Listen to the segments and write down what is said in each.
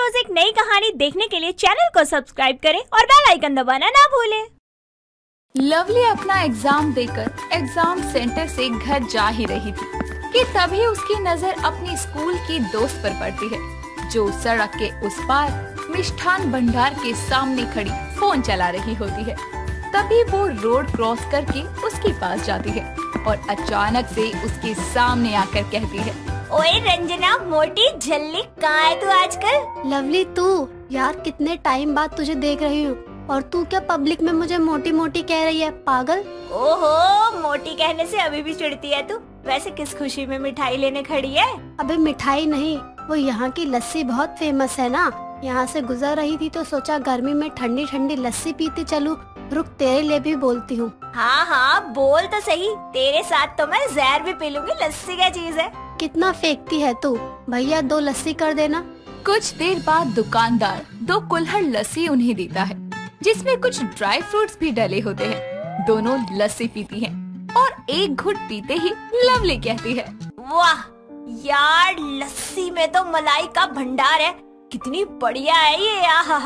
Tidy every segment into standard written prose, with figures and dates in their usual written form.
रोज एक नई कहानी देखने के लिए चैनल को सब्सक्राइब करें और बेल आइकन दबाना ना भूलें। लवली अपना एग्जाम देकर एग्जाम सेंटर से घर जा ही रही थी कि तभी उसकी नजर अपनी स्कूल की दोस्त पर पड़ती है, जो सड़क के उस पार मिष्ठान भंडार के सामने खड़ी फोन चला रही होती है। तभी वो रोड क्रॉस करके उसके पास जाती है और अचानक से उसके सामने आकर कहती है, ओए रंजना मोटी झल्ली, कहाँ है तू आजकल? लवली तू यार, कितने टाइम बाद तुझे देख रही हूँ और तू क्या पब्लिक में मुझे मोटी मोटी कह रही है, पागल। ओहो, मोटी कहने से अभी भी चिढ़ती है तू। वैसे किस खुशी में मिठाई लेने खड़ी है? अबे मिठाई नहीं, वो यहाँ की लस्सी बहुत फेमस है ना। यहाँ से गुजर रही थी तो सोचा गर्मी में ठंडी ठंडी लस्सी पीते चलूं। रुक, तेरे लिए भी बोलती हूँ। हाँ हाँ बोल तो सही, तेरे साथ तो मैं जहर भी पी लूंगी। लस्सी क्या चीज है? कितना फेंकती है तू। भैया 2 लस्सी कर देना। कुछ देर बाद दुकानदार 2 कुल्हड़ लस्सी उन्हें देता है, जिसमें कुछ ड्राई फ्रूट्स भी डले होते हैं। दोनों लस्सी पीती हैं और एक घुट पीते ही लवली कहती है, वाह यार, लस्सी में तो मलाई का भंडार है। कितनी बढ़िया है ये,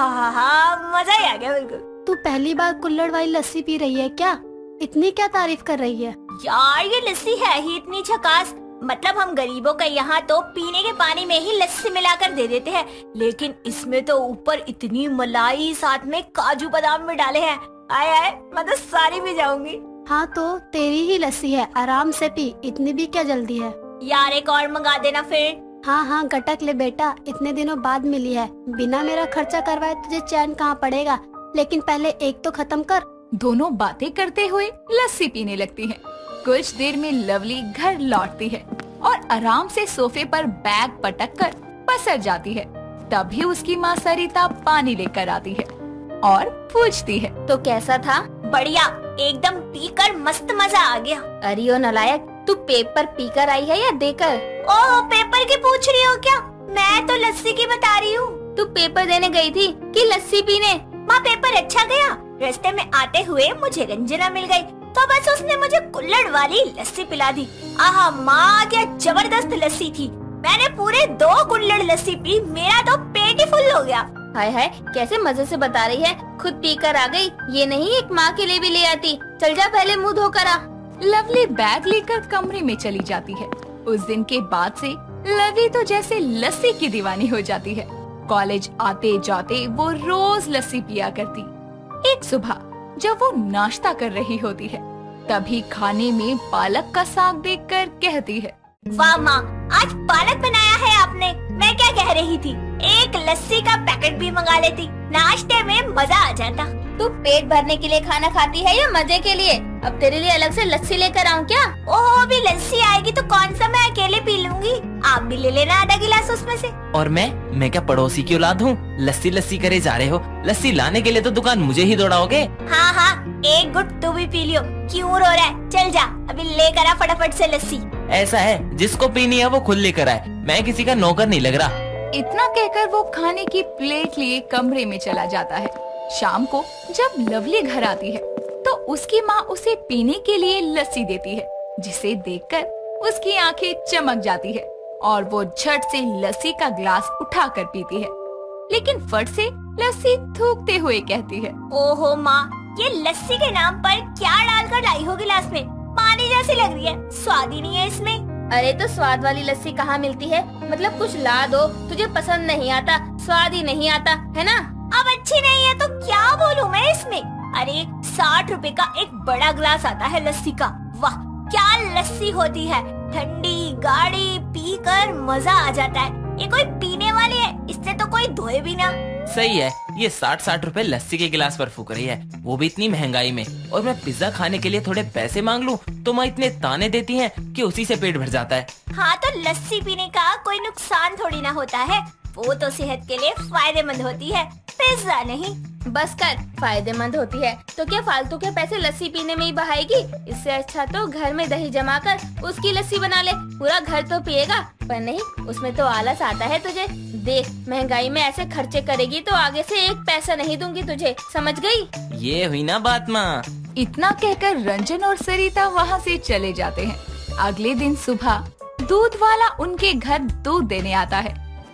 आहा, मजा ही आ गया बिल्कुल। तू पहली बार कुल्हड़ वाली लस्सी पी रही है क्या? इतनी क्या तारीफ कर रही है? यार ये लस्सी है ही इतनी झकास। मतलब हम गरीबों का यहाँ तो पीने के पानी में ही लस्सी मिलाकर दे देते हैं, लेकिन इसमें तो ऊपर इतनी मलाई, साथ में काजू बादाम भी डाले हैं। आय आय, मैं तो सारी भी जाऊंगी। हाँ तो तेरी ही लस्सी है, आराम से पी, इतनी भी क्या जल्दी है। यार एक और मंगा देना फिर। हाँ गटक ले बेटा, इतने दिनों बाद मिली है, बिना मेरा खर्चा करवाए तुझे चैन कहाँ पड़ेगा। लेकिन पहले एक तो खत्म कर। दोनों बातें करते हुए लस्सी पीने लगती हैं। कुछ देर में लवली घर लौटती है और आराम से सोफे पर बैग पटक कर पसर जाती है। तभी उसकी माँ सरिता पानी लेकर आती है और पूछती है, तो कैसा था? बढ़िया, एकदम पीकर मस्त मजा आ गया। अरे ओ नालायक, तू पेपर पीकर आई है या देकर? ओह, पेपर की पूछ रही हो क्या? मैं तो लस्सी की बता रही हूँ। तू पेपर देने गई थी कि लस्सी पीने? माँ पेपर अच्छा गया। रास्ते में आते हुए मुझे रंजना मिल गई, तो बस उसने मुझे कुल्हड़ वाली लस्सी पिला दी। आहा माँ, क्या जबरदस्त लस्सी थी। मैंने पूरे 2 कुल्हड़ लस्सी पी, मेरा तो पेट ही फुल हो गया। हाय हाय, कैसे मजे से बता रही है, खुद पीकर आ गई। ये नहीं एक माँ के लिए भी ले आती। चल जा, पहले मुँह धोकर आ। लवली बैग लेकर कमरे में चली जाती है। उस दिन के बाद से लवली तो जैसे लस्सी की दीवानी हो जाती है। कॉलेज आते जाते वो रोज लस्सी पिया करती। एक सुबह जब वो नाश्ता कर रही होती है, तभी खाने में पालक का साग देखकर कहती है, वाह माँ, आज पालक बनाया है आपने। मैं क्या कह रही थी, एक लस्सी का पैकेट भी मंगा लेती, नाश्ते में मजा आ जाता। तू पेट भरने के लिए खाना खाती है या मजे के लिए? अब तेरे लिए अलग से लस्सी लेकर आऊँ क्या? ओह, अभी लस्सी आएगी तो कौन सा मैं अकेले पी लूंगी। आप भी ले लेना आधा गिलास उसमें से। और मैं क्या पड़ोसी की औलाद हूँ? लस्सी लस्सी करे जा रहे हो। लस्सी लाने के लिए तो दुकान मुझे ही दौड़ाओगे। हाँ, एक गुट तू भी पी लियो। क्यों रो रहा है? चल जा, अभी लेकर आ फटाफट से लस्सी। ऐसा है, जिसको पीनी है वो खुद लेकर आए, मैं किसी का नौकर नहीं लग रहा। इतना कहकर वो खाने की प्लेट लिए कमरे में चला जाता है। शाम को जब लवली घर आती है तो उसकी माँ उसे पीने के लिए लस्सी देती है, जिसे देखकर उसकी आंखें चमक जाती है और वो झट से लस्सी का ग्लास उठाकर पीती है। लेकिन फट से लस्सी थूकते हुए कहती है, ओहो माँ, ये लस्सी के नाम पर क्या डालकर लाई हो गिलास में? पानी जैसी लग रही है, स्वाद ही नहीं है इसमें। अरे तो स्वाद वाली लस्सी कहाँ मिलती है? मतलब कुछ ला दो, तुझे पसंद नहीं आता, स्वाद ही नहीं आता, है ना? अब अच्छी नहीं है तो क्या बोलूं मैं इसमें? अरे 60 रुपए का एक बड़ा गिलास आता है लस्सी का। वाह, क्या लस्सी होती है, ठंडी गाढ़ी, पीकर मजा आ जाता है। ये कोई पीने वाली है, इससे तो कोई धोए भी ना। सही है, ये 60 रुपए लस्सी के गिलास पर फूक रही है, वो भी इतनी महंगाई में। और मैं पिज्जा खाने के लिए थोड़े पैसे मांग लूं तो माँ इतने ताने देती हैं कि उसी से पेट भर जाता है। हाँ तो लस्सी पीने का कोई नुकसान थोड़ी ना होता है, वो तो सेहत के लिए फायदेमंद होती है, पिज्जा नहीं। बस कर, फायदेमंद होती है तो क्या फालतू के पैसे लस्सी पीने में ही बहाएगी? इससे अच्छा तो घर में दही जमा कर उसकी लस्सी बना ले, पूरा घर तो पिएगा। पर नहीं, उसमें तो आलस आता है तुझे। देख, महंगाई में ऐसे खर्चे करेगी तो आगे से 1 पैसा नहीं दूंगी तुझे, समझ गई? ये हुई ना बात माँ। इतना कहकर रंजन और सरिता वहाँ से चले जाते हैं। अगले दिन सुबह दूध वाला उनके घर दूध देने आता है।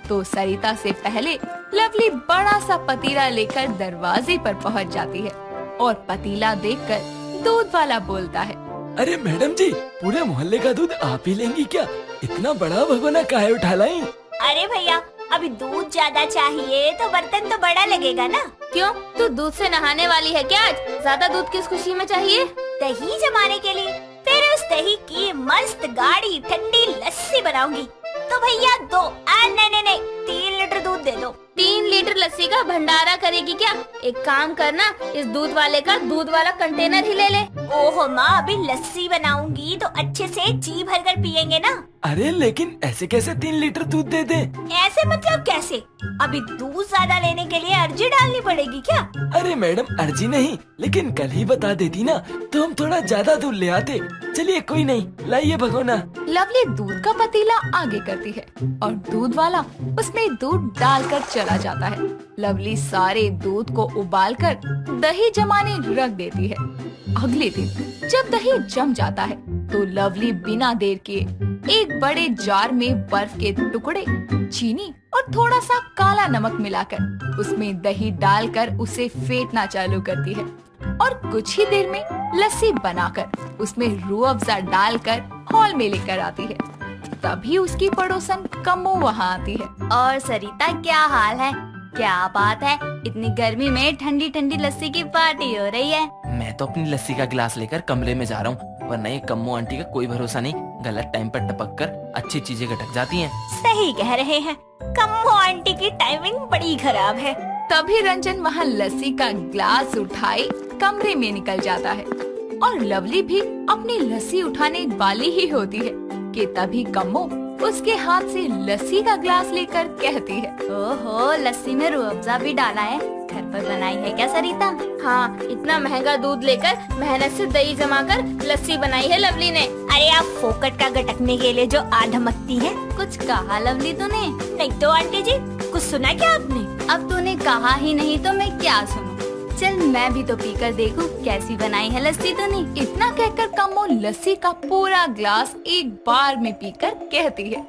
तो सरिता से पहले लवली बड़ा सा पतीला लेकर दरवाजे पर पहुंच जाती है और पतीला देखकर दूध वाला बोलता है, अरे मैडम जी, पूरे मोहल्ले का दूध आप ही लेंगी क्या? इतना बड़ा भगोना काहे उठा लाई? अरे भैया, अभी दूध ज्यादा चाहिए तो बर्तन तो बड़ा लगेगा ना। क्यों, तू दूध से नहाने वाली है क्या आज? ज्यादा दूध किस खुशी में चाहिए? दही जमाने के लिए। फिर उस दही की मस्त गाढ़ी ठंडी लस्सी बनाऊंगी। तो भैया 2 नहीं 3 लीटर दूध दे दो। 3 लीटर लस्सी का भंडारा करेगी क्या? एक काम करना, इस दूध वाले का दूध वाला कंटेनर ही ले ले। ओहो माँ, अभी लस्सी बनाऊंगी तो अच्छे से जी भर कर पियेंगे ना। अरे लेकिन ऐसे कैसे 3 लीटर दूध दे दे? ऐसे मतलब कैसे? अभी दूध ज्यादा लेने के लिए अर्जी डालनी पड़ेगी क्या? अरे मैडम, अर्जी नहीं, लेकिन कल ही बता देती ना तो हम थोड़ा ज्यादा दूध ले आते। चलिए कोई नहीं, लाइए भगोना। लवली दूध का पतीला आगे करती है और दूध वाला उसमें दूध डालकर चला जाता है। लवली सारे दूध को उबालकर दही जमाने रख देती है। अगले दिन जब दही जम जाता है तो लवली बिना देर किए एक बड़े जार में बर्फ के टुकड़े, चीनी और थोड़ा सा काला नमक मिलाकर उसमें दही डालकर उसे फेंटना चालू करती है और कुछ ही देर में लस्सी बनाकर उसमें रूह अफ़ज़ा डालकर हॉल में लेकर आती है। तभी उसकी पड़ोसन कम्मो वहाँ आती है। और सरिता, क्या हाल है? क्या बात है, इतनी गर्मी में ठंडी ठंडी लस्सी की पार्टी हो रही है। मैं तो अपनी लस्सी का गिलास लेकर कमरे में जा रहा हूँ, वरना ये कम्मो आंटी का कोई भरोसा नहीं, गलत टाइम पर टपक कर अच्छी चीजें गटक जाती हैं। सही कह रहे हैं, कम्मो आंटी की टाइमिंग बड़ी खराब है। तभी रंजन वहाँ लस्सी का ग्लास उठाए कमरे में निकल जाता है और लवली भी अपनी लस्सी उठाने वाली ही होती है कि तभी कम्मो उसके हाथ से लस्सी का ग्लास लेकर कहती है, ओहो, लस्सी में रूह अफ़ज़ा भी डाला है। घर पर बनाई है क्या सरिता? हाँ, इतना महंगा दूध लेकर मेहनत से दही जमाकर लस्सी बनाई है लवली ने। अरे आप फोकट का गटकने के लिए जो आधमकती है। कुछ कहा लवली तूने? नहीं तो आंटी जी, कुछ सुना क्या आपने? अब तूने कहा ही नहीं तो मैं क्या सुनूं? चल मैं भी तो पीकर देखूं कैसी बनाई है लस्सी तूने। इतना कहकर कम्मो लस्सी का पूरा ग्लास एक बार में पीकर कहती है,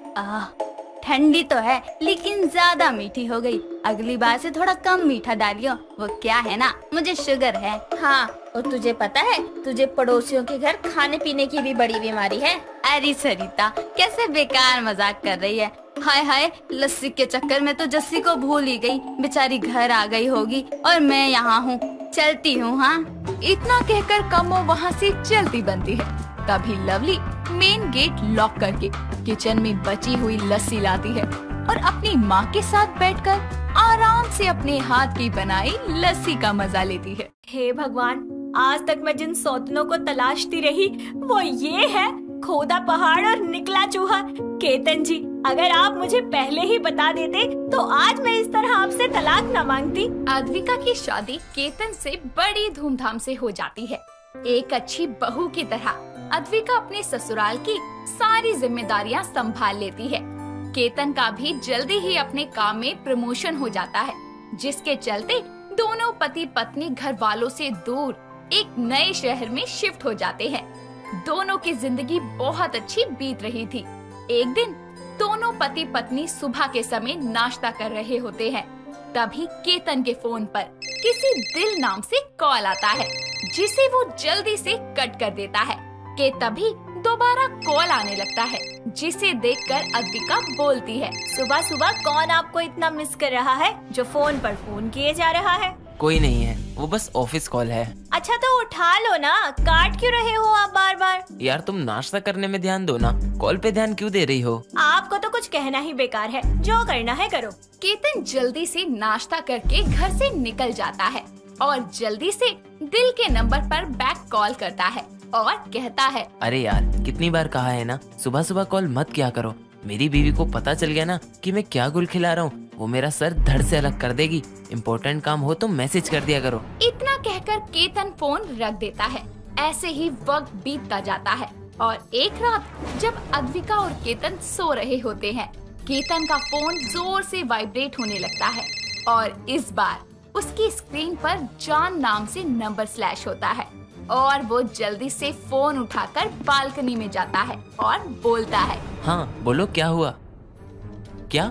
ठंडी तो है लेकिन ज्यादा मीठी हो गई। अगली बार से थोड़ा कम मीठा डालियो। वो क्या है ना, मुझे शुगर है। हाँ, और तुझे पता है, तुझे पड़ोसियों के घर खाने पीने की भी बड़ी बीमारी है। अरे सरिता, कैसे बेकार मजाक कर रही है। हाय हाय, लस्सी के चक्कर में तो जस्सी को भूल ही गई। बेचारी घर आ गई होगी और मैं यहाँ हूँ, चलती हूँ। हाँ, इतना कहकर कम्मो वहाँ से चलती बनती है। तभी लवली मेन गेट लॉक करके किचन में बची हुई लस्सी लाती है और अपनी माँ के साथ बैठकर आराम से अपने हाथ की बनाई लस्सी का मजा लेती है। हे भगवान, आज तक मैं जिन सौतनों को तलाशती रही वो ये है, खोदा पहाड़ और निकला चूहा। केतन जी, अगर आप मुझे पहले ही बता देते तो आज मैं इस तरह आपसे तलाक न मांगती। अद्विका की शादी केतन से बड़ी धूमधाम से हो जाती है। एक अच्छी बहू की तरह अद्विका अपने ससुराल की सारी जिम्मेदारियां संभाल लेती है। केतन का भी जल्दी ही अपने काम में प्रमोशन हो जाता है, जिसके चलते दोनों पति पत्नी घर वालों से दूर एक नए शहर में शिफ्ट हो जाते हैं। दोनों की जिंदगी बहुत अच्छी बीत रही थी। एक दिन दोनों पति पत्नी सुबह के समय नाश्ता कर रहे होते हैं। तभी केतन के फोन पर किसी दिल नाम से कॉल आता है, जिसे वो जल्दी से कट कर देता है कि तभी दोबारा कॉल आने लगता है, जिसे देखकर अद्विका बोलती है, सुबह सुबह कौन आपको इतना मिस कर रहा है जो फोन पर फोन किए जा रहा है? कोई नहीं है, वो बस ऑफिस कॉल है। अच्छा तो उठा लो ना, काट क्यों रहे हो आप बार बार? यार तुम नाश्ता करने में ध्यान दो ना, कॉल पे ध्यान क्यों दे रही हो? आपको तो कुछ कहना ही बेकार है, जो करना है करो। केतन जल्दी से नाश्ता करके घर से निकल जाता है और जल्दी से दिल के नंबर पर बैक कॉल करता है और कहता है, अरे यार कितनी बार कहा है ना, सुबह सुबह कॉल मत किया करो। मेरी बीवी को पता चल गया ना कि मैं क्या गुल खिला रहा हूँ, वो मेरा सर धड़ से अलग कर देगी। इम्पोर्टेंट काम हो तो मैसेज कर दिया करो। इतना कहकर केतन फोन रख देता है। ऐसे ही वक्त बीतता जाता है और एक रात जब अद्विका और केतन सो रहे होते हैं, केतन का फोन जोर से वाइब्रेट होने लगता है और इस बार उसकी स्क्रीन पर जान नाम से नंबर स्लैश होता है और वो जल्दी से फोन उठाकर बालकनी में जाता है और बोलता है, हाँ बोलो क्या हुआ? क्या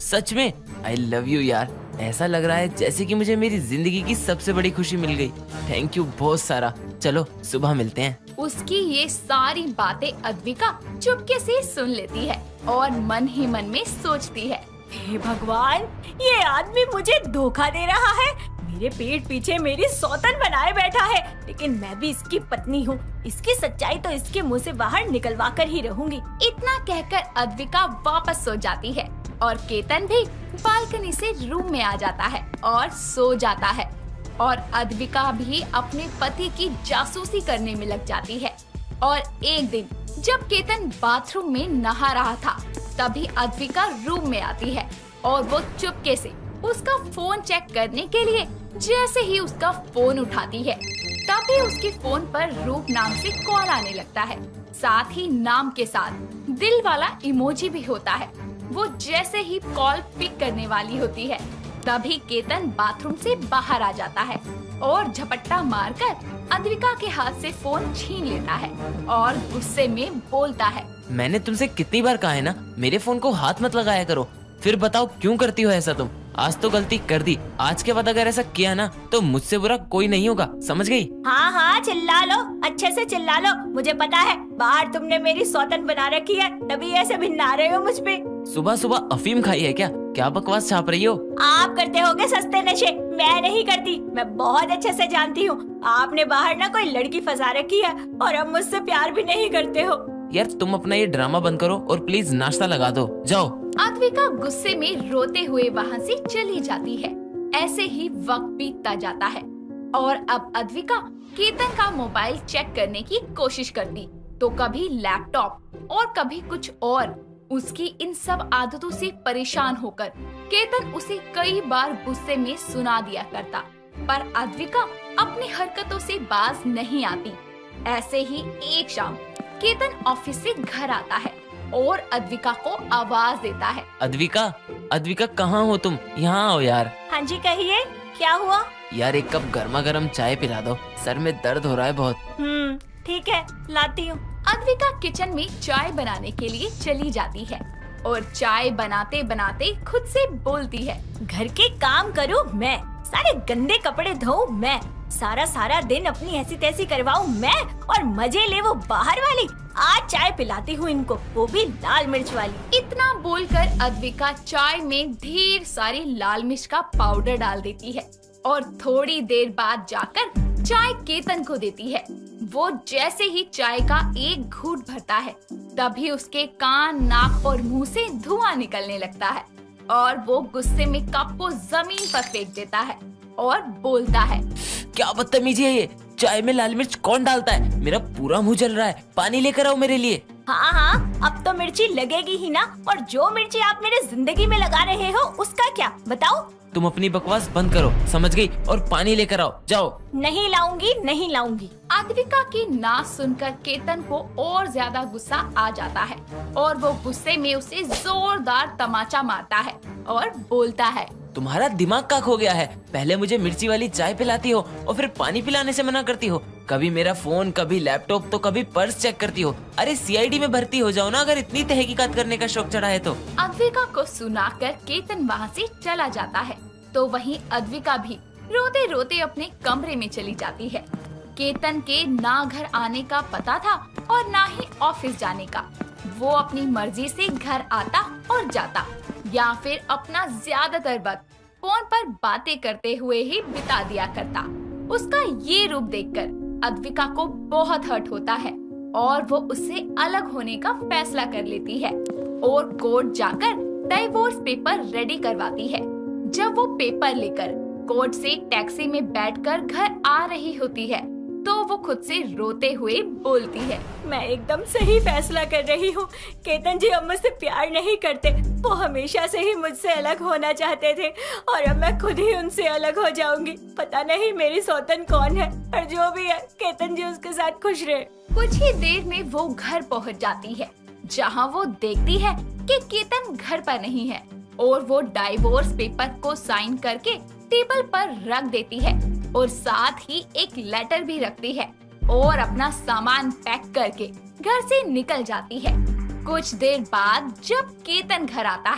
सच में आई लव यू यार। ऐसा लग रहा है जैसे कि मुझे मेरी जिंदगी की सबसे बड़ी खुशी मिल गई। थैंक यू बहुत सारा। चलो सुबह मिलते हैं। उसकी ये सारी बातें अद्विका चुपके से सुन लेती है और मन ही मन में सोचती है, हे भगवान, ये आदमी मुझे धोखा दे रहा है। मेरे पीठ पीछे मेरी सौतन बनाए बैठा है, लेकिन मैं भी इसकी पत्नी हूँ। इसकी सच्चाई तो इसके मुंह से बाहर निकलवा कर ही रहूंगी। इतना कहकर अद्विका वापस सो जाती है और केतन भी बालकनी से रूम में आ जाता है और सो जाता है। और अद्विका भी अपने पति की जासूसी करने में लग जाती है। और एक दिन जब केतन बाथरूम में नहा रहा था, तभी अद्विका रूम में आती है और वो चुपके से उसका फोन चेक करने के लिए जैसे ही उसका फोन उठाती है, तभी उसके फोन पर रूप नाम से कॉल आने लगता है। साथ ही नाम के साथ दिल वाला इमोजी भी होता है। वो जैसे ही कॉल पिक करने वाली होती है, तभी केतन बाथरूम से बाहर आ जाता है और झपट्टा मारकर अद्विका के हाथ से फोन छीन लेता है और गुस्से में बोलता है, मैंने तुमसे कितनी बार कहा है ना, मेरे फोन को हाथ मत लगाया करो। फिर बताओ क्यों करती हो ऐसा तुम? आज तो गलती कर दी, आज के बाद अगर ऐसा किया ना तो मुझसे बुरा कोई नहीं होगा, समझ गई? हाँ हाँ, चिल्ला लो, अच्छे से चिल्ला लो। मुझे पता है बाहर तुमने मेरी सौतन बना रखी है, तभी ऐसे भिन्ना रहे हो मुझ पे। सुबह सुबह अफीम खाई है क्या? क्या बकवास छाप रही हो? आप करते होगे सस्ते नशे, मैं नहीं करती। मैं बहुत अच्छे से जानती हूँ। आपने बाहर ना कोई लड़की फंसा रखी है और अब मुझसे प्यार भी नहीं करते हो। यार तुम अपना ये ड्रामा बंद करो और प्लीज नाश्ता लगा दो, जाओ। अद्विका गुस्से में रोते हुए वहाँ से चली जाती है। ऐसे ही वक्त बीतता जाता है और अब अद्विका केतन का मोबाइल चेक करने की कोशिश करती, तो कभी लैपटॉप और कभी कुछ और। उसकी इन सब आदतों से परेशान होकर केतन उसे कई बार गुस्से में सुना दिया करता, पर अद्विका अपनी हरकतों से बाज नहीं आती। ऐसे ही एक शाम केतन ऑफिस से घर आता है और अद्विका को आवाज देता है, अद्विका, अद्विका कहाँ हो तुम? यहाँ आओ यार। हाँ जी कहिए, क्या हुआ? यार एक कप गर्मा गर्म चाय पिला दो, सर में दर्द हो रहा है बहुत। ठीक है, लाती हूँ। अद्विका किचन में चाय बनाने के लिए चली जाती है और चाय बनाते बनाते खुद से बोलती है, घर के काम करूँ मैं, सारे गंदे कपड़े धोऊं मैं, सारा दिन अपनी ऐसी तैसी करवाऊं मैं, और मजे ले वो बाहर वाली। आज चाय पिलाती हूँ इनको, वो भी लाल मिर्च वाली। इतना बोलकर अद्विका चाय में ढेर सारी लाल मिर्च का पाउडर डाल देती है और थोड़ी देर बाद जाकर चाय केतन को देती है। वो जैसे ही चाय का एक घूंट भरता है, तभी उसके कान, नाक और मुंह से धुआं निकलने लगता है और वो गुस्से में कप को जमीन पर फेंक देता है और बोलता है, क्या बदतमीजी है ये? चाय में लाल मिर्च कौन डालता है? मेरा पूरा मुंह जल रहा है, पानी लेकर आओ मेरे लिए। हाँ, अब तो मिर्ची लगेगी ही ना, और जो मिर्ची आप मेरे जिंदगी में लगा रहे हो उसका क्या, बताओ? तुम अपनी बकवास बंद करो, समझ गई? और पानी लेकर आओ, जाओ। नहीं लाऊंगी। अद्विका की ना सुनकर केतन को और ज्यादा गुस्सा आ जाता है और वो गुस्से में उसे जोरदार तमाचा मारता है और बोलता है, तुम्हारा दिमाग का खो गया है। पहले मुझे मिर्ची वाली चाय पिलाती हो और फिर पानी पिलाने से मना करती हो। कभी मेरा फोन, कभी लैपटॉप, तो कभी पर्स चेक करती हो। अरे सीआईडी में भर्ती हो जाओ ना, अगर इतनी तहकीकात करने का शौक चढ़ा है तो। अद्विका को सुनाकर केतन वहाँ से चला जाता है, तो वहीं अद्विका भी रोते रोते अपने कमरे में चली जाती है। केतन के ना घर आने का पता था और ना ही ऑफिस जाने का। वो अपनी मर्जी से घर आता और जाता, या फिर अपना ज्यादातर वक्त फोन पर बातें करते हुए ही बिता दिया करता। उसका ये रूप देखकर अद्विका को बहुत हर्ट होता है और वो उससे अलग होने का फैसला कर लेती है और कोर्ट जाकर डाइवोर्स पेपर रेडी करवाती है। जब वो पेपर लेकर कोर्ट से टैक्सी में बैठकर घर आ रही होती है, तो वो खुद से रोते हुए बोलती है, मैं एकदम सही फैसला कर रही हूँ। केतन जी अब मुझसे प्यार नहीं करते, वो हमेशा से ही मुझसे अलग होना चाहते थे और अब मैं खुद ही उनसे अलग हो जाऊंगी। पता नहीं मेरी सौतन कौन है, और जो भी है केतन जी उसके साथ खुश रहे। कुछ ही देर में वो घर पहुँच जाती है, जहाँ वो देखती है कि केतन घर पर नहीं है और वो डाइवोर्स पेपर को साइन करके टेबल पर रख देती है और साथ ही एक लेटर भी रखती है और अपना सामान पैक करके घर से निकल जाती है। कुछ देर बाद जब केतन घर आता है,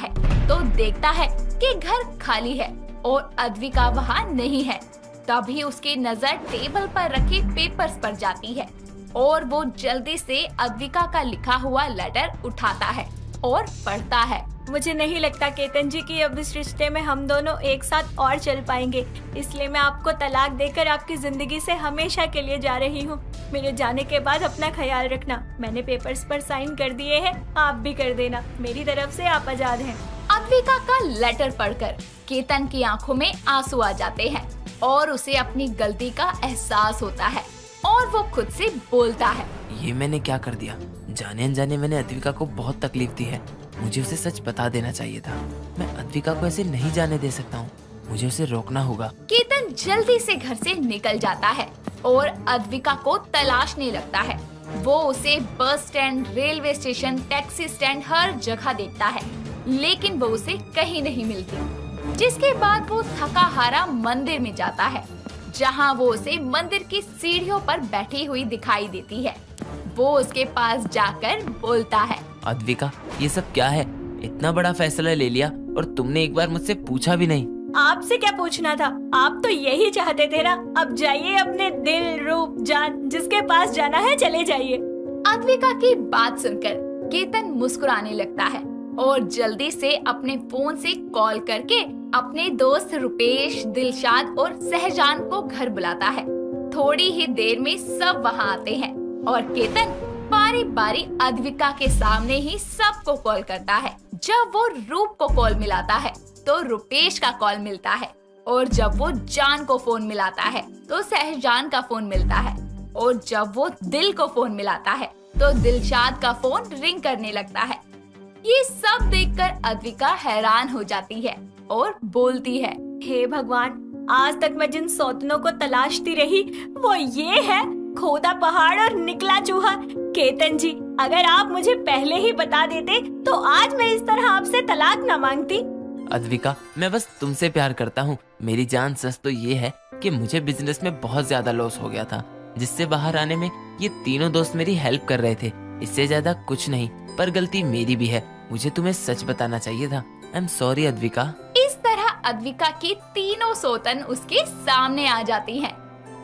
तो देखता है कि घर खाली है और अद्विका वहाँ नहीं है। तभी उसकी नजर टेबल पर रखे पेपर्स पर जाती है और वो जल्दी से अद्विका का लिखा हुआ लेटर उठाता है और पढ़ता है। मुझे नहीं लगता केतन जी कि अब इस रिश्ते में हम दोनों एक साथ और चल पाएंगे, इसलिए मैं आपको तलाक देकर आपकी जिंदगी से हमेशा के लिए जा रही हूँ। मेरे जाने के बाद अपना ख्याल रखना। मैंने पेपर्स पर साइन कर दिए हैं, आप भी कर देना। मेरी तरफ से आप आजाद हैं। अद्विका का लेटर पढ़कर केतन की आंखों में आंसू आ जाते हैं और उसे अपनी गलती का एहसास होता है और वो खुद से बोलता है, ये मैंने क्या कर दिया? जाने अनजाने मैंने अद्विका को बहुत तकलीफ दी है। मुझे उसे सच बता देना चाहिए था। मैं अद्विका को ऐसे नहीं जाने दे सकता हूँ। मुझे उसे रोकना होगा। केतन जल्दी से घर से निकल जाता है और अद्विका को तलाशने लगता है। वो उसे bus stand, railway station, taxi stand, हर जगह देखता है, लेकिन वो उसे कहीं नहीं मिलती। जिसके बाद वो थका हारा मंदिर में जाता है, जहाँ वो उसे मंदिर की सीढ़ियों पर बैठी हुई दिखाई देती है। वो उसके पास जाकर बोलता है, अद्विका, ये सब क्या है? इतना बड़ा फैसला ले लिया और तुमने एक बार मुझसे पूछा भी नहीं। आपसे क्या पूछना था? आप तो यही चाहते थे ना। अब जाइए, अपने दिल, रूप, जान जिसके पास जाना है चले जाइए। अद्विका की बात सुनकर केतन मुस्कुराने लगता है और जल्दी से अपने फोन से कॉल करके अपने दोस्त रुपेश, दिलशाद और सहजान को घर बुलाता है। थोड़ी ही देर में सब वहाँ आते हैं और केतन बारी बारी अद्विका के सामने ही सबको कॉल करता है। जब वो रूप को कॉल मिलाता है तो रुपेश का कॉल मिलता है और जब वो जान को फोन मिलाता है तो सहजान का फोन मिलता है और जब वो दिल को फोन मिलाता है तो दिलशाद का फोन रिंग करने लगता है। ये सब देखकर अद्विका हैरान हो जाती है और बोलती है, हे भगवान, आज तक मैं जिन सौतनों को तलाशती रही वो ये है, खोदा पहाड़ और निकला चूहा। केतन जी, अगर आप मुझे पहले ही बता देते तो आज मैं इस तरह आपसे तलाक न मांगती। अद्विका, मैं बस तुमसे प्यार करता हूँ। मेरी जान, सच तो ये है कि मुझे बिजनेस में बहुत ज्यादा लॉस हो गया था, जिससे बाहर आने में ये तीनों दोस्त मेरी हेल्प कर रहे थे। इससे ज्यादा कुछ नहीं, पर गलती मेरी भी है। मुझे तुम्हें सच बताना चाहिए था। I am sorry Advika. इस तरह अद्विका की तीनों सौतन उसके सामने आ जाती हैं।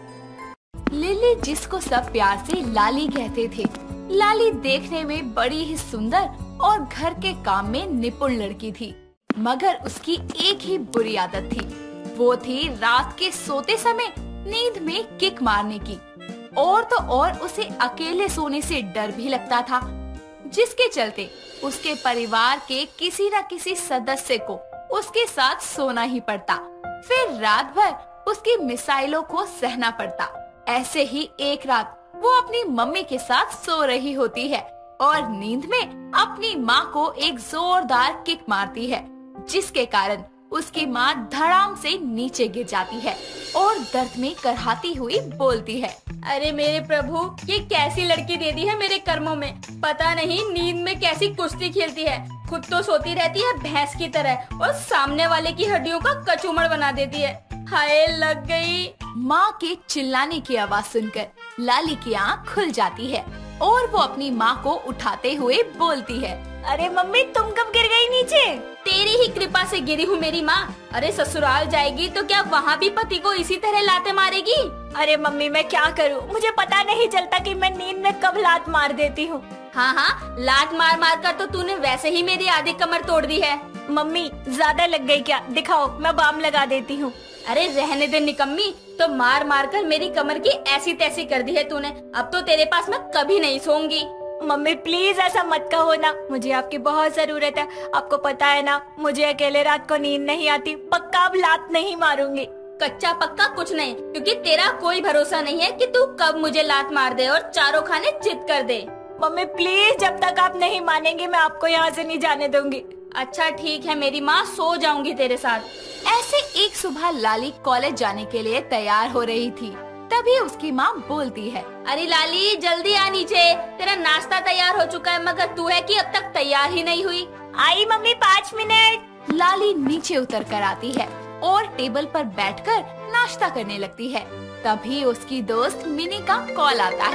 लिली, जिसको सब प्यार से लाली कहते थे, लाली देखने में बड़ी ही सुंदर और घर के काम में निपुण लड़की थी, मगर उसकी एक ही बुरी आदत थी। वो थी रात के सोते समय नींद में किक मारने की। और तो और उसे अकेले सोने से डर भी लगता था, जिसके चलते उसके परिवार के किसी न किसी सदस्य को उसके साथ सोना ही पड़ता। फिर रात भर उसकी मिसाइलों को सहना पड़ता। ऐसे ही एक रात वो अपनी मम्मी के साथ सो रही होती है और नींद में अपनी माँ को एक जोरदार किक मारती है, जिसके कारण उसकी माँ धड़ाम से नीचे गिर जाती है और दर्द में करहाती हुई बोलती है, अरे मेरे प्रभु, ये कैसी लड़की दे दी है मेरे कर्मों में। पता नहीं नींद में कैसी कुश्ती खेलती है। खुद तो सोती रहती है भैंस की तरह और सामने वाले की हड्डियों का कचूमड़ बना देती है। हाय, लग गई। माँ के चिल्लाने की आवाज सुनकर लाली की आँख खुल जाती है और वो अपनी माँ को उठाते हुए बोलती है, अरे मम्मी, तुम कब गिर गई नीचे? तेरी ही कृपा से गिरी हूँ मेरी माँ। अरे ससुराल जाएगी तो क्या वहाँ भी पति को इसी तरह लाते मारेगी? अरे मम्मी, मैं क्या करूँ? मुझे पता नहीं चलता कि मैं नींद में कब लात मार देती हूँ। हाँ हाँ, लात मार मार कर तो तूने वैसे ही मेरी आधी कमर तोड़ दी है। मम्मी, ज्यादा लग गई क्या? दिखाओ, मैं बाम लगा देती हूँ। अरे रहने दे निकम्मी, तो मार मार कर मेरी कमर की ऐसी तैसी कर दी है तूने। अब तो तेरे पास मैं कभी नहीं सोऊंगी। मम्मी प्लीज ऐसा मत कहो ना, मुझे आपकी बहुत जरूरत है। आपको पता है ना, मुझे अकेले रात को नींद नहीं आती। पक्का अब लात नहीं मारूंगी। कच्चा पक्का कुछ नहीं, क्योंकि तेरा कोई भरोसा नहीं है कि तू कब मुझे लात मार दे और चारों खाने चित कर दे। मम्मी प्लीज, जब तक आप नहीं मानेंगे मैं आपको यहाँ से नहीं जाने दूंगी। अच्छा ठीक है मेरी माँ, सो जाऊंगी तेरे साथ। ऐसे एक सुबह लाली कॉलेज जाने के लिए तैयार हो रही थी। तभी उसकी माँ बोलती है, अरे लाली जल्दी आ नीचे, तेरा नाश्ता तैयार हो चुका है, मगर तू है कि अब तक तैयार ही नहीं हुई। आई मम्मी, 5 मिनट। लाली नीचे उतर कर आती है और टेबल पर बैठकर नाश्ता करने लगती है। तभी उसकी दोस्त मिनी का कॉल आता है।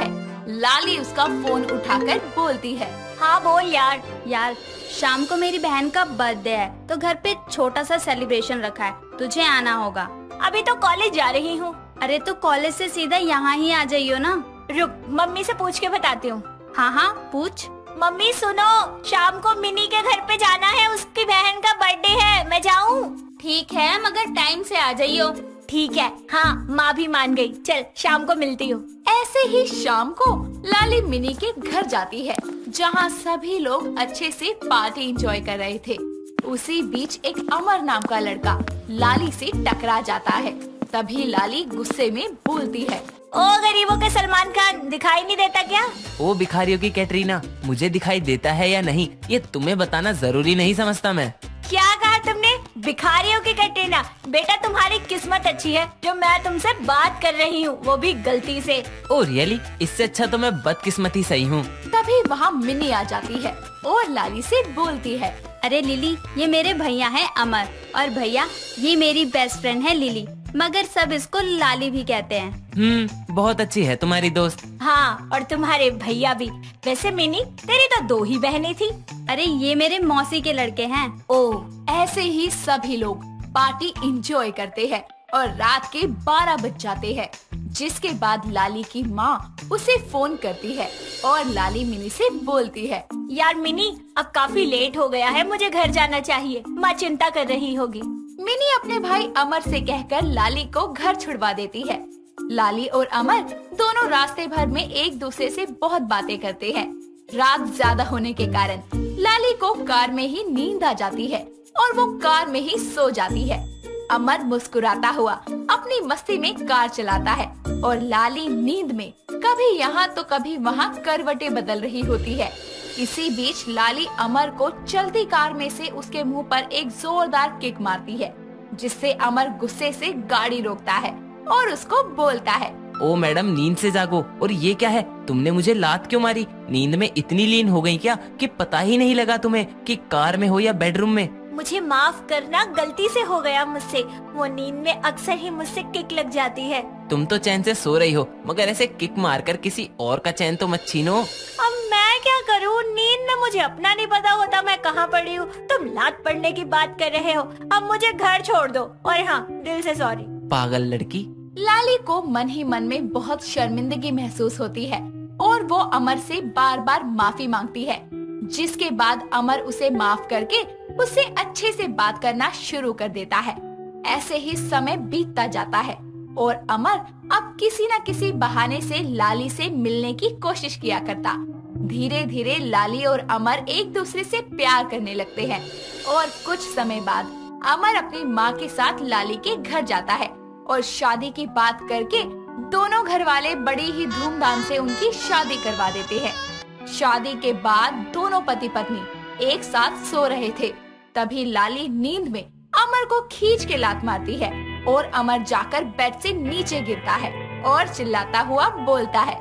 लाली उसका फोन उठाकर बोलती है। हाँ बोल यार। यार शाम को मेरी बहन का बर्थडे है तो घर पे छोटा सा सेलिब्रेशन रखा है, तुझे आना होगा। अभी तो कॉलेज जा रही हूँ। अरे तो कॉलेज से सीधा यहाँ ही आ जाइयो ना। रुक, मम्मी से पूछ के बताती हूँ। हाँ हाँ पूछ। मम्मी सुनो, शाम को मिनी के घर पे जाना है, उसकी बहन का बर्थडे है, मैं जाऊँ? ठीक है मगर टाइम से आ जाइयो। ठीक है। हाँ माँ भी मान गई। चल शाम को मिलती हूँ। ऐसे ही शाम को लाली मिनी के घर जाती है जहाँ सभी लोग अच्छे से पार्टी एंजॉय कर रहे थे। उसी बीच एक अमर नाम का लड़का लाली से टकरा जाता है। तभी लाली गुस्से में बोलती है, ओ गरीबों के सलमान खान, दिखाई नहीं देता क्या? ओ भिखारियों की कैटरीना, मुझे दिखाई देता है या नहीं ये तुम्हें बताना जरूरी नहीं समझता मैं। क्या कहा तुमने? भिखारियों की कैटरीना? बेटा तुम्हारी किस्मत अच्छी है जो मैं तुमसे बात कर रही हूँ, वो भी गलती से। Oh really? इससे अच्छा तो मैं बदकिस्मती सही हूँ। तभी वहाँ मिनी आ जाती है और लाली से बोलती है, अरे लिली, ये मेरे भैया हैं अमर, और भैया ये मेरी बेस्ट फ्रेंड है लिली, मगर सब इसको लाली भी कहते हैं। बहुत अच्छी है तुम्हारी दोस्त। हाँ और तुम्हारे भैया भी। वैसे मिनी, तेरी तो 2 ही बहनें थी। अरे ये मेरे मौसी के लड़के हैं। ओ ऐसे ही सभी लोग पार्टी एंजॉय करते हैं और रात के 12 बज जाते हैं, जिसके बाद लाली की माँ उसे फोन करती है और लाली मिनी से बोलती है, यार मिनी, अब काफी लेट हो गया है, मुझे घर जाना चाहिए, माँ चिंता कर रही होगी। मिनी अपने भाई अमर से कहकर लाली को घर छुड़वा देती है। लाली और अमर दोनों रास्ते भर में एक दूसरे से बहुत बातें करते हैं। रात ज्यादा होने के कारण लाली को कार में ही नींद आ जाती है और वो कार में ही सो जाती है। अमर मुस्कुराता हुआ अपनी मस्ती में कार चलाता है और लाली नींद में कभी यहाँ तो कभी वहाँ करवटें बदल रही होती है। इसी बीच लाली अमर को चलती कार में से उसके मुंह पर एक जोरदार किक मारती है, जिससे अमर गुस्से से गाड़ी रोकता है और उसको बोलता है, ओ मैडम, नींद से जागो। और ये क्या है, तुमने मुझे लात क्यों मारी? नींद में इतनी लीन हो गई क्या कि पता ही नहीं लगा तुम्हें कि कार में हो या बेडरूम में? मुझे माफ करना, गलती से हो गया मुझसे। वो नींद में अक्सर ही मुझसे किक लग जाती है। तुम तो चैन से सो रही हो, मगर ऐसे किक मारकर किसी और का चैन तो मत छीनो। अब मैं क्या करूँ? नींद में मुझे अपना नहीं पता होता मैं कहाँ पड़ी हूँ। तुम लात पड़ने की बात कर रहे हो। अब मुझे घर छोड़ दो। और हाँ, दिल से सॉरी। पागल लड़की। लाली को मन ही मन में बहुत शर्मिंदगी महसूस होती है और वो अमर से बार बार माफी मांगती है, जिसके बाद अमर उसे माफ करके उससे अच्छे से बात करना शुरू कर देता है। ऐसे ही समय बीतता जाता है और अमर अब किसी न किसी बहाने से लाली से मिलने की कोशिश किया करता। धीरे धीरे लाली और अमर एक दूसरे से प्यार करने लगते हैं और कुछ समय बाद अमर अपनी माँ के साथ लाली के घर जाता है और शादी की बात करके दोनों घर वाले बड़ी ही धूमधाम से उनकी शादी करवा देते हैं। शादी के बाद दोनों पति पत्नी एक साथ सो रहे थे। तभी लाली नींद में अमर को खींच के लात मारती है और अमर जाकर बेड से नीचे गिरता है और चिल्लाता हुआ बोलता है,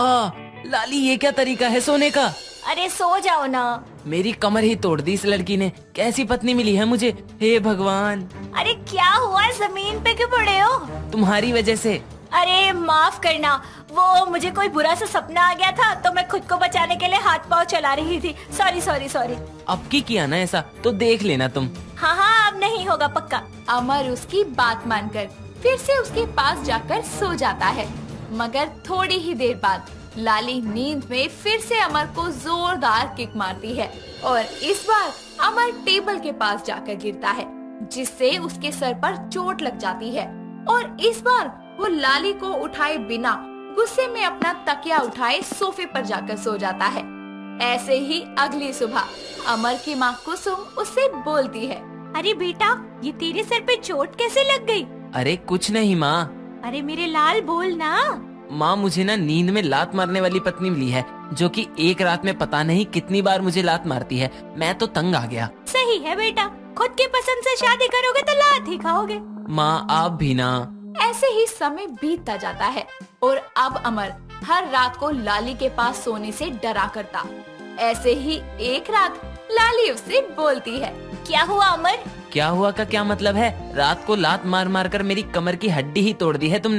लाली, ये क्या तरीका है सोने का? अरे सो जाओ ना। मेरी कमर ही तोड़ दी इस लड़की ने। कैसी पत्नी मिली है मुझे, हे भगवान। अरे क्या हुआ, जमीन पे क्यों पड़े हो? तुम्हारी वजह से। अरे माफ करना, वो मुझे कोई बुरा सा सपना आ गया था तो मैं खुद को बचाने के लिए हाथ पाँव चला रही थी। Sorry sorry sorry. अब की किया ना ऐसा तो देख लेना तुम। हाँ हाँ, अब नहीं होगा पक्का। अमर उसकी बात मानकर फिर से उसके पास जाकर सो जाता है, मगर थोड़ी ही देर बाद लाली नींद में फिर से अमर को जोरदार किक मारती है और इस बार अमर टेबल के पास जाकर गिरता है, जिससे उसके सर पर चोट लग जाती है और इस बार वो लाली को उठाए बिना गुस्से में अपना तकिया उठाए सोफे पर जाकर सो जाता है। ऐसे ही अगली सुबह अमर की माँ कुसुम उससे बोलती है, अरे बेटा, ये तेरे सर पे चोट कैसे लग गई? अरे कुछ नहीं माँ। अरे मेरे लाल, बोल ना। माँ, मुझे ना नींद में लात मारने वाली पत्नी मिली है, जो कि एक रात में पता नहीं कितनी बार मुझे लात मारती है। मैं तो तंग आ गया। सही है बेटा, खुद की पसंद से शादी करोगे तो लात ही खाओगे। माँ आप भी ना। ऐसे ही समय बीतता जाता है और अब अमर हर रात को लाली के पास सोने से डरा करता। ऐसे ही एक रात लाली उससे बोलती है, क्या हुआ अमर? क्या हुआ का क्या मतलब है? रात को लात मार मार कर मेरी कमर की हड्डी ही तोड़ दी है तुमने।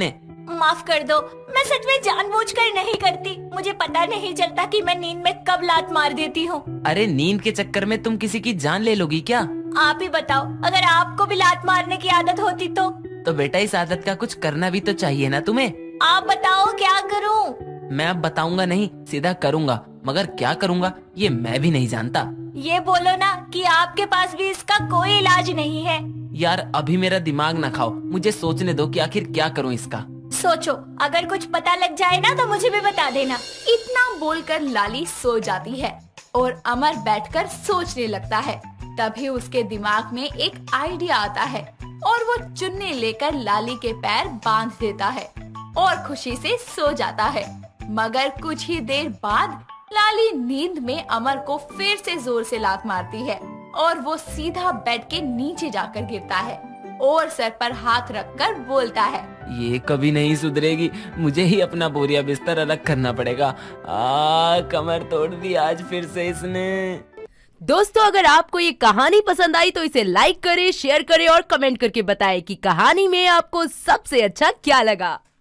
माफ कर दो, मैं सच में जानबूझकर नहीं करती। मुझे पता नहीं चलता कि मैं नींद में कब लात मार देती हूँ। अरे नींद के चक्कर में तुम किसी की जान ले लोगी क्या? आप ही बताओ, अगर आपको भी लात मारने की आदत होती तो बेटा इस आदत का कुछ करना भी तो चाहिए ना तुम्हें। आप बताओ क्या करूँ? मैं अब बताऊंगा नहीं, सीधा करूंगा, मगर क्या करूंगा ये मैं भी नहीं जानता। ये बोलो ना कि आपके पास भी इसका कोई इलाज नहीं है। यार अभी मेरा दिमाग ना खाओ, मुझे सोचने दो कि आखिर क्या करूं इसका। सोचो, अगर कुछ पता लग जाए ना तो मुझे भी बता देना। इतना बोलकर लाली सो जाती है और अमर बैठकर सोचने लगता है। तभी उसके दिमाग में एक आइडिया आता है और वो चुन्नी लेकर लाली के पैर बांध देता है और खुशी से सो जाता है। मगर कुछ ही देर बाद लाली नींद में अमर को फिर से जोर से लात मारती है और वो सीधा बेड के नीचे जाकर गिरता है और सर पर हाथ रखकर बोलता है, ये कभी नहीं सुधरेगी, मुझे ही अपना बोरिया बिस्तर अलग करना पड़ेगा। कमर तोड़ दी आज फिर से इसने। दोस्तों अगर आपको ये कहानी पसंद आई तो इसे लाइक करें, शेयर करें और कमेंट करके बताएं कि कहानी में आपको सबसे अच्छा क्या लगा।